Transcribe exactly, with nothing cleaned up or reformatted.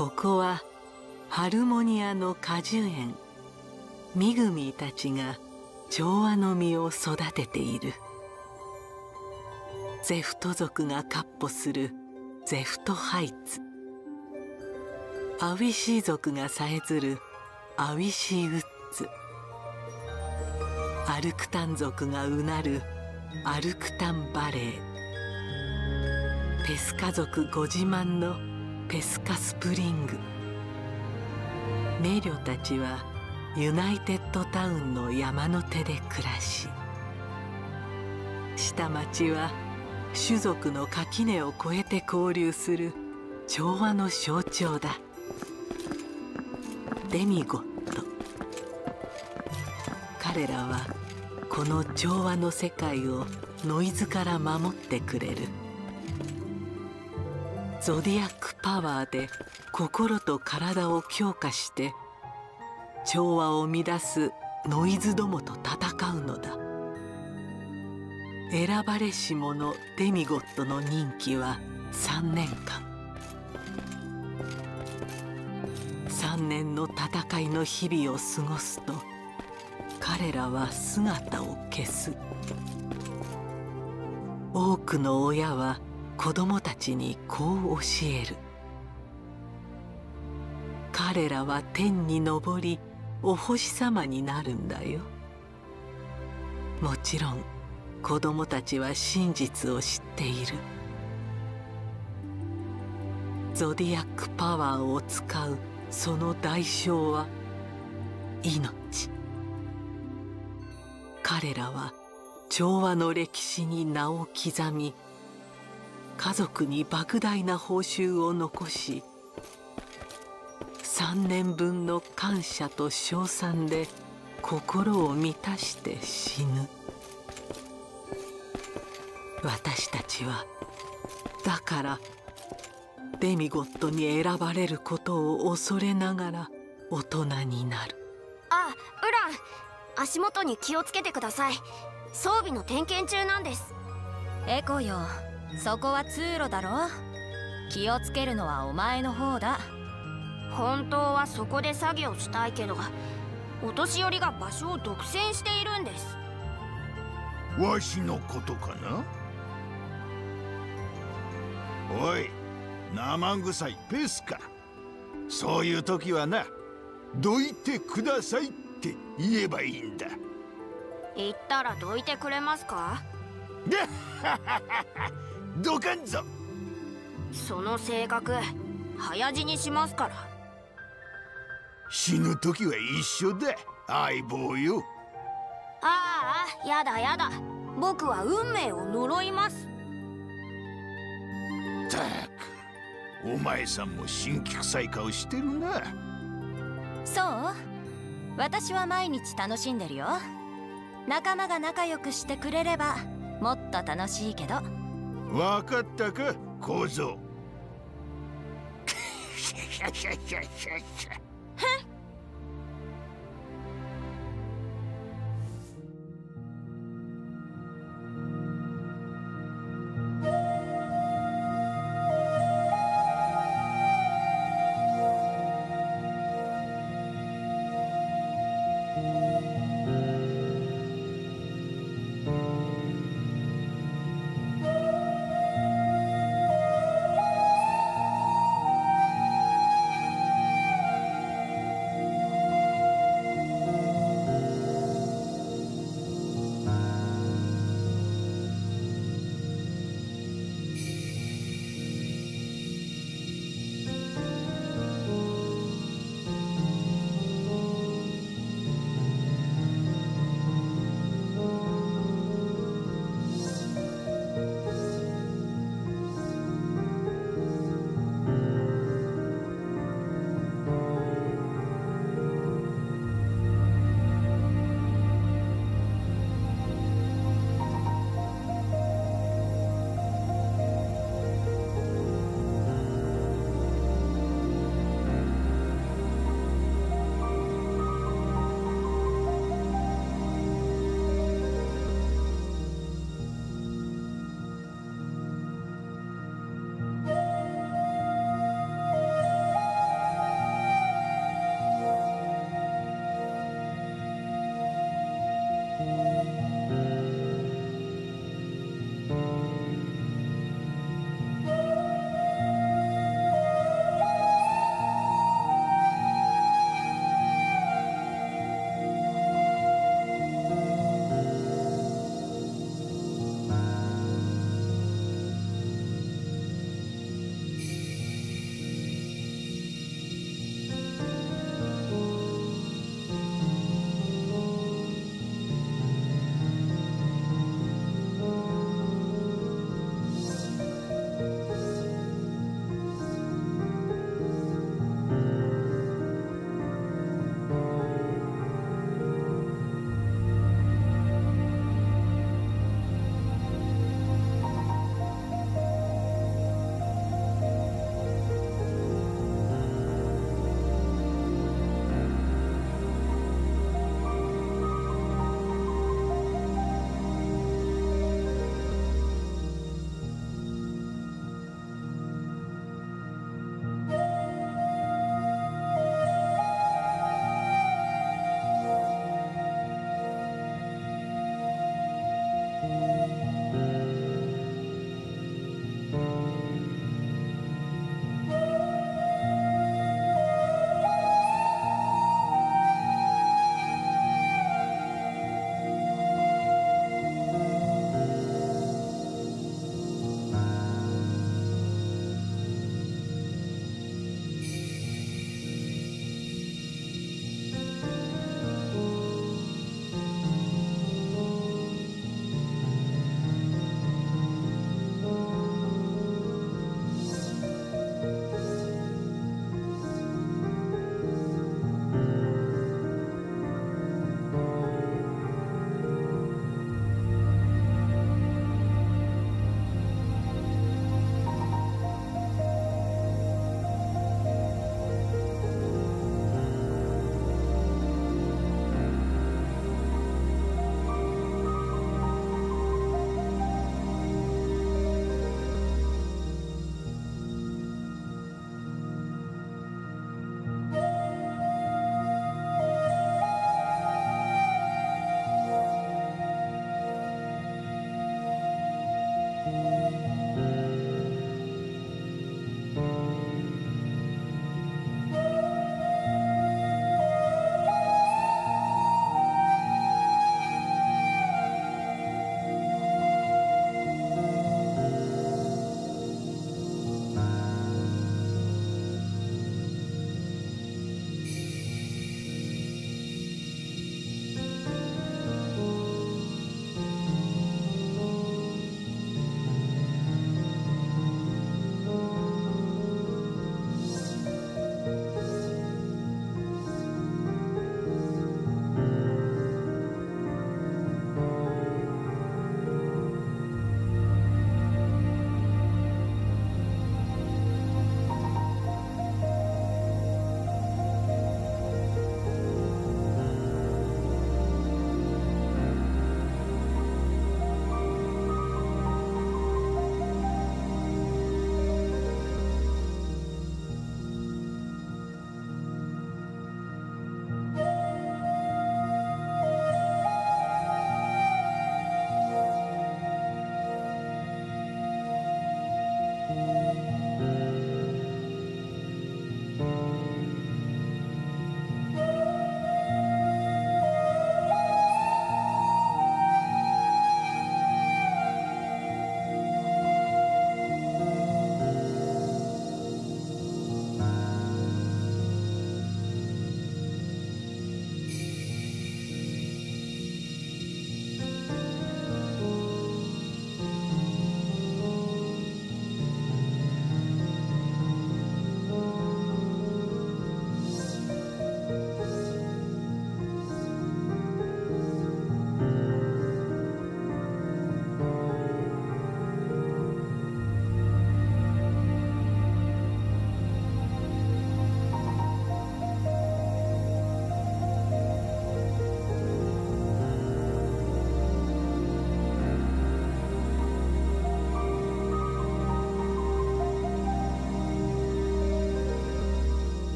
ここはハルモニアの果樹園。ミグミーたちが調和の実を育てている。ゼフト族が闊歩するゼフトハイツ。アウィシー族がさえずるアウィシーウッズ。アルクタン族がうなるアルクタンバレー。ペスカ族ご自慢のペスカスプリング。メリョたちはユナイテッドタウンの山の手で暮らし、下町は種族の垣根を越えて交流する調和の象徴だ。デミゴット。彼らはこの調和の世界をノイズから守ってくれる。ゾディアックパワーで心と体を強化して調和を乱すノイズどもと戦うのだ。選ばれし者デミゴットの任期はさんねんかん。さんねんの戦いの日々を過ごすと彼らは姿を消す。多くの親は子供たちにこう教える。彼らは天に昇りお星様になるんだよ。もちろん子供たちは真実を知っている。ゾディアックパワーを使うその代償は命。彼らは調和の歴史に名を刻み、家族に莫大な報酬を残し、さんねんぶんの感謝と称賛で心を満たして死ぬ。私たちはだからデミゴットに選ばれることを恐れながら大人になる。 あ、ウラン、足元に気をつけてください。装備の点検中なんです。 エコよ、そこは通路だろ。気をつけるのはお前の方だ。 本当はそこで作業したいけど、お年寄りが場所を独占しているんです。 わしのことかな。おい、生臭いペスカ。そういう時はな、どいてくださいって言えばいいんだ。 言ったらどいてくれますか。 どかんぞ。 その性格早死にしますから。 死ぬ時は一緒だ、相棒よ。 ああ、やだやだ。僕は運命を呪います。 たく、お前さんも辛気臭い顔してるな。 そう？私は毎日楽しんでるよ。仲間が仲良くしてくれればもっと楽しいけど。 わかったか、小僧。 ふん。